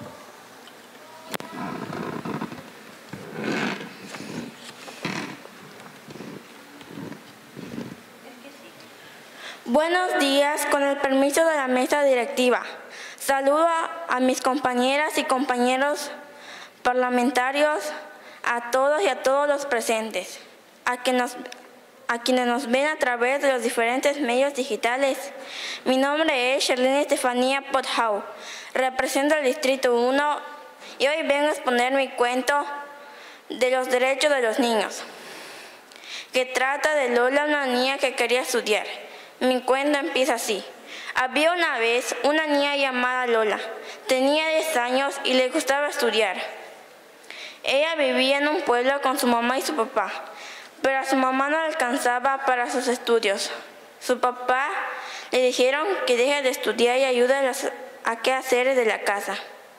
Buenos días, con el permiso de la mesa directiva. Saludo a mis compañeras y compañeros parlamentarios, a todos y a todos los presentes, a quienes nos ven a través de los diferentes medios digitales. Mi nombre es Sherlyn Estefanía Pothau, represento el Distrito 1 y hoy vengo a exponer mi cuento de los derechos de los niños, que trata de Lola, una niña que quería estudiar. Mi cuento empieza así. Había una vez una niña llamada Lola. Tenía 10 años y le gustaba estudiar. Ella vivía en un pueblo con su mamá y su papá, pero a su mamá no le alcanzaba para sus estudios. Su papá le dijeron que deje de estudiar y ayude a quehaceres de la casa.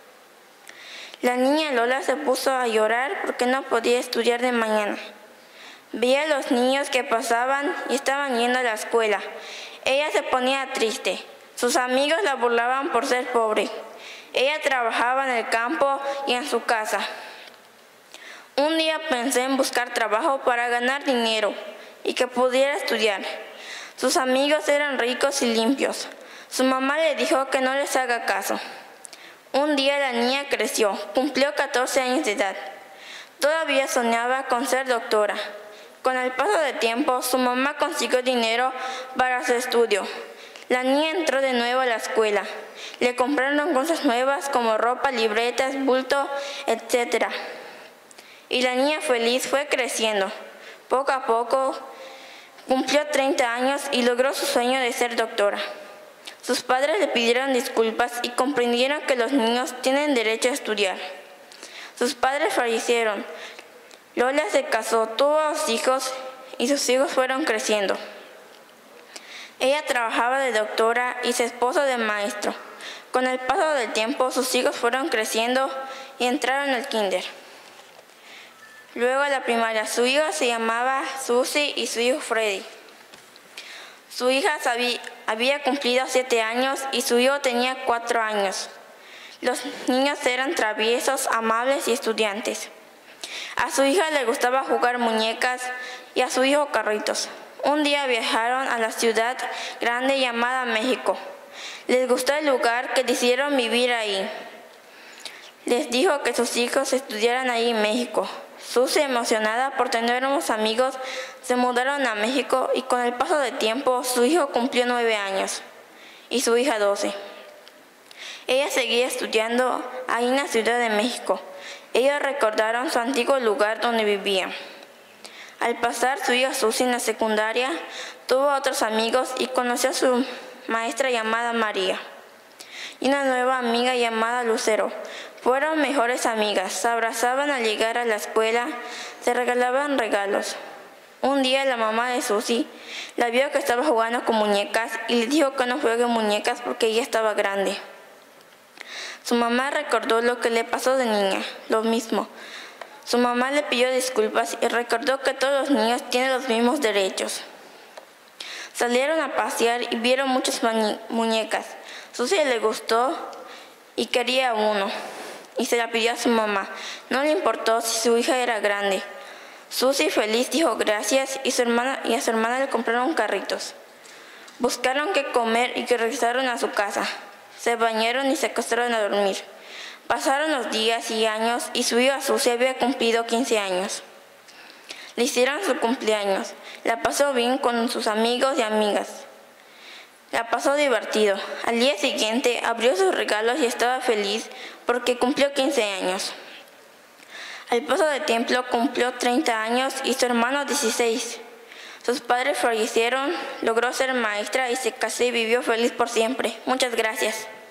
La niña Lola se puso a llorar porque no podía estudiar de mañana. Veía a los niños que pasaban y estaban yendo a la escuela. Ella se ponía triste. Sus amigos la burlaban por ser pobre. Ella trabajaba en el campo y en su casa. Un día pensé en buscar trabajo para ganar dinero y que pudiera estudiar. Sus amigos eran ricos y limpios. Su mamá le dijo que no les haga caso. Un día la niña creció, cumplió 14 años de edad. Todavía soñaba con ser doctora. Con el paso del tiempo, su mamá consiguió dinero para su estudio. La niña entró de nuevo a la escuela. Le compraron cosas nuevas como ropa, libretas, bulto, etc. Y la niña feliz fue creciendo. Poco a poco, cumplió 30 años y logró su sueño de ser doctora. Sus padres le pidieron disculpas y comprendieron que los niños tienen derecho a estudiar. Sus padres fallecieron. Lola se casó, tuvo 2 hijos y sus hijos fueron creciendo. Ella trabajaba de doctora y su esposo de maestro. Con el paso del tiempo, sus hijos fueron creciendo y entraron al kinder. Luego a la primaria. Su hija se llamaba Susie y su hijo Freddy. Su hija había cumplido 7 años y su hijo tenía 4 años. Los niños eran traviesos, amables y estudiantes. A su hija le gustaba jugar muñecas y a su hijo carritos. Un día viajaron a la ciudad grande llamada México. Les gustó el lugar que decidieron vivir ahí. Les dijo que sus hijos estudiaran ahí en México. Susie, emocionada por tener nuevos amigos, se mudaron a México y con el paso del tiempo su hijo cumplió 9 años y su hija 12. Ella seguía estudiando ahí en la Ciudad de México. Ellos recordaron su antiguo lugar donde vivían. Al pasar su hija Susie en la secundaria, tuvo otros amigos y conoció a su maestra llamada María y una nueva amiga llamada Lucero. Fueron mejores amigas, se abrazaban al llegar a la escuela, se regalaban regalos. Un día la mamá de Susie la vio que estaba jugando con muñecas y le dijo que no juegue muñecas porque ella estaba grande. Su mamá recordó lo que le pasó de niña, lo mismo. Su mamá le pidió disculpas y recordó que todos los niños tienen los mismos derechos. Salieron a pasear y vieron muchas muñecas. Susie le gustó y quería uno, y se la pidió a su mamá. No le importó si su hija era grande. Susie, feliz, dijo gracias y a su hermana le compraron carritos. Buscaron qué comer y que regresaron a su casa. Se bañaron y se acostaron a dormir. Pasaron los días y años y su hija Susie había cumplido 15 años. Le hicieron su cumpleaños. La pasó bien con sus amigos y amigas. La pasó divertido. Al día siguiente abrió sus regalos y estaba feliz porque cumplió 15 años. Al paso del tiempo cumplió 30 años y su hermano 16. Sus padres fallecieron, logró ser maestra y se casó y vivió feliz por siempre. Muchas gracias.